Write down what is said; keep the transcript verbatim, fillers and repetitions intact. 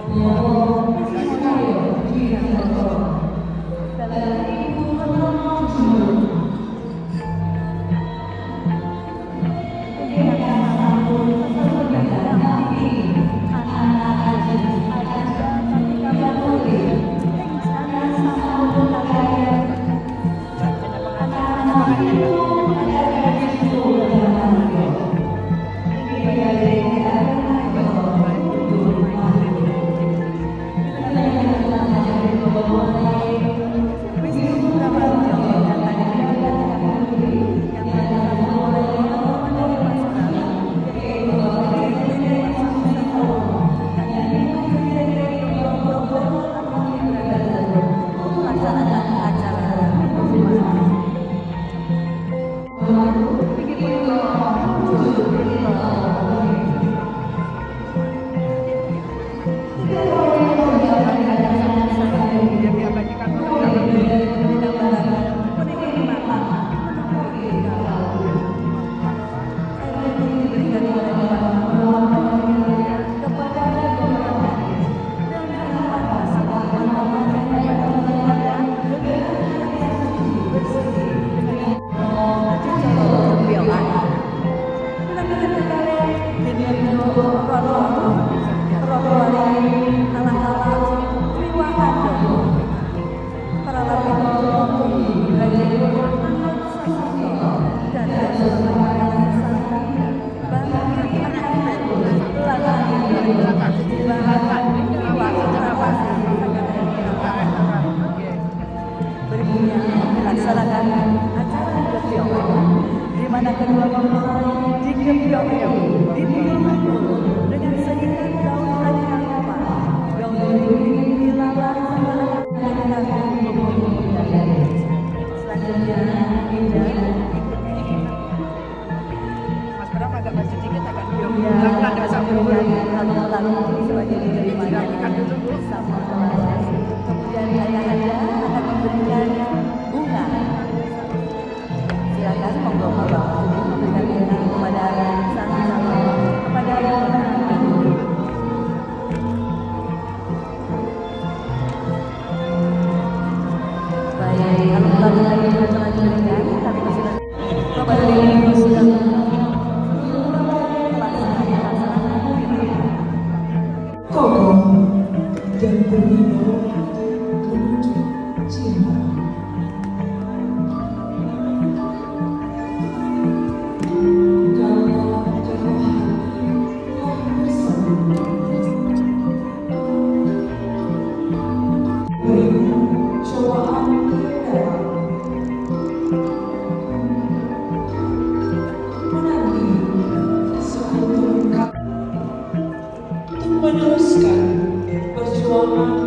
Melaksanakan acara gebyong, di mana kedua mempelai digebyong di pilihan dengan seikat daun aneka lama, gaun dilalar dengan selanjutnya Indah Mas Bram agak maju dikit agak pelan-pelan dengan sambil lalu sebagai diterima sama kelas. Kemudian ayahanda akan memberikan bunga. Silakan monggo Bapak memberikan bunga kepada sang calon, kepada pengantin. Baik, kalau tadi lagi telah diberikan, kami persilakan kepada Ibu sedang kokoh dan berwibawa menuju cinta. Meneruskan perjuangan